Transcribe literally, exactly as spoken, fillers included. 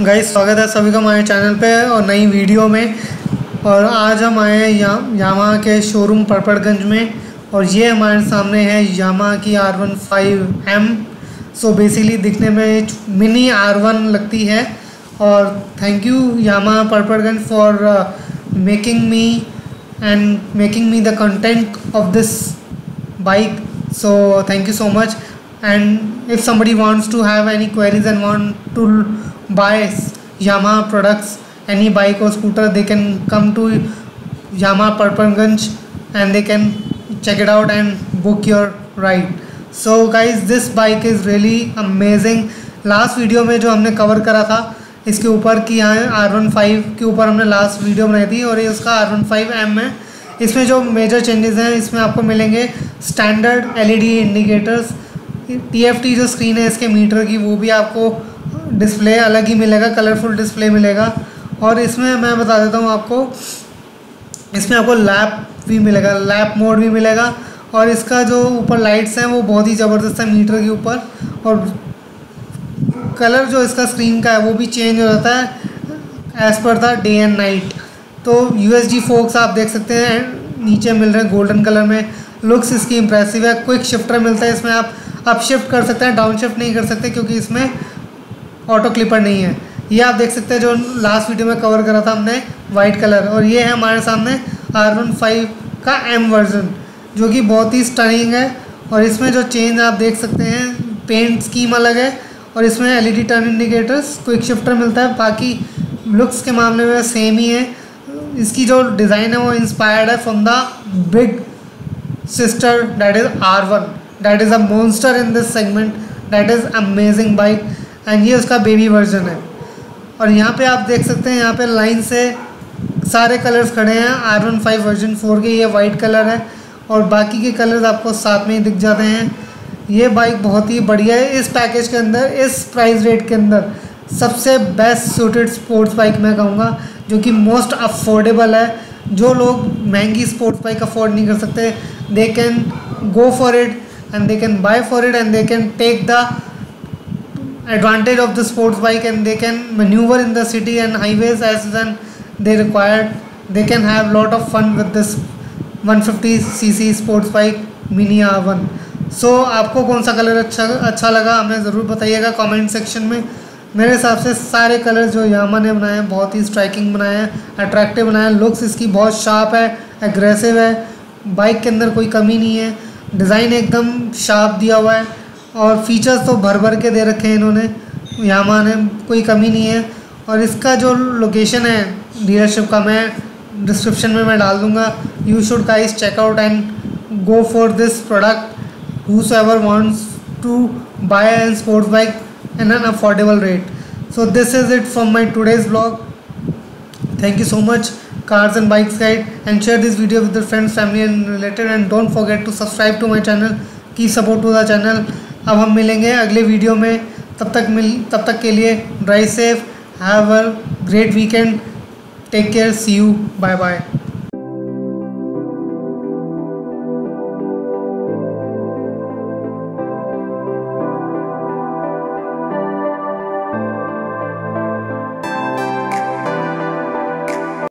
Guys स्वागत है सभी का हमारे चैनल पे और नई वीडियो में। और आज हम आए हैं या, यामाहा के शोरूम परपड़गंज में और ये हमारे सामने है यामाहा की R one five M. So basically दिखने में मिनी आर वन लगती है। और thank you Yamaha Patparganj for making me and making me the content of this bike. So thank you so much. And if somebody wants to have any queries and want to buy Yamaha products, any bike or scooter, they can come to Yamaha Parpanganj and they can check it out and book your ride. So guys, this bike is really amazing. Last video में जो हमने cover करा था इसके ऊपर की यहाँ are one five के ऊपर हमने लास्ट वीडियो बनाई थी और ये उसका आर वन फाइव एम है। इसमें जो मेजर चेंजेस हैं इसमें आपको मिलेंगे स्टैंडर्ड एलईडी इंडिकेटर्स, टीएफटी जो स्क्रीन है इसके मीटर की वो भी आपको डिस्प्ले अलग ही मिलेगा, कलरफुल डिस्प्ले मिलेगा। और इसमें मैं बता देता हूँ आपको, इसमें आपको लैप भी मिलेगा, लैप मोड भी मिलेगा। और इसका जो ऊपर लाइट्स हैं वो बहुत ही ज़बरदस्त है मीटर के ऊपर। और कलर जो इसका स्क्रीन का है वो भी चेंज हो जाता है as per the day and night. तो यूएसडी फोक्स आप देख सकते हैं नीचे मिल रहे हैं गोल्डन कलर में। लुक्स इसकी इंप्रेसिव है। क्विक शिफ्टर मिलता है इसमें, आप अप शिफ्ट कर सकते हैं, डाउन शिफ्ट नहीं कर सकते क्योंकि इसमें ऑटो क्लिपर नहीं है। ये आप देख सकते हैं जो लास्ट वीडियो में कवर करा था हमने वाइट कलर। और ये है हमारे सामने आर वन फाइव का एम वर्जन जो कि बहुत ही स्टनिंग है। और इसमें जो चेंज आप देख सकते हैं, पेंट स्कीम अलग है और इसमें LED turn indicators, quick shifter मिलता है। बाकी लुक्स के मामले में सेम ही है। इसकी जो डिज़ाइन है वो इंस्पायर्ड है from the big sister that is R one, that is a monster in this segment, that is amazing bike। and ये उसका बेबी वर्जन है। और यहाँ पे आप देख सकते हैं यहाँ पे लाइन से सारे कलर्स खड़े हैं R one five version four के। ये वाइट कलर है और बाकी के कलर्स आपको साथ में ही दिख जाते हैं। ये बाइक बहुत ही बढ़िया है। इस पैकेज के अंदर, इस प्राइस रेट के अंदर सबसे बेस्ट सूटेड स्पोर्ट्स बाइक मैं कहूँगा, जो कि मोस्ट अफोर्डेबल है। जो लोग महंगी स्पोर्ट्स बाइक अफोर्ड नहीं कर सकते, they can go for it and they can buy for it and they can take the advantage of the sports bike and they can maneuver in the city and highways as when they required. They can have lot of fun with this one fifty c c sports bike mini R one. so आपको कौन सा colour अच्छा अच्छा लगा हमें ज़रूर बताइएगा comment section में। मेरे हिसाब से सारे कलर जो यामा ने बनाए हैं बहुत ही स्ट्राइकिंग बनाए हैं, अट्रैक्टिव बनाए हैं। लुक्स इसकी बहुत शार्प है, एग्रेसिव है, बाइक के अंदर कोई कमी नहीं है। डिज़ाइन एकदम शार्प दिया हुआ है और फीचर्स तो भर भर के दे रखे हैं इन्होंने, यामाहा ने, कोई कमी नहीं है। और इसका जो लोकेशन है डीलरशिप का मैं डिस्क्रिप्शन में मैं डाल दूंगा। You should guys check out and go for this product whosoever wants to buy a sports bike in an affordable rate. So this is it from my today's vlog. Thank you so much Cars and Bikes Guide, and share this video with your friends, family and related, and don't forget to subscribe to my channel. Keep support to the channel. अब हम मिलेंगे अगले video में, तब तक मिल तब तक के लिए drive safe, have a great weekend, take care, see you, bye bye.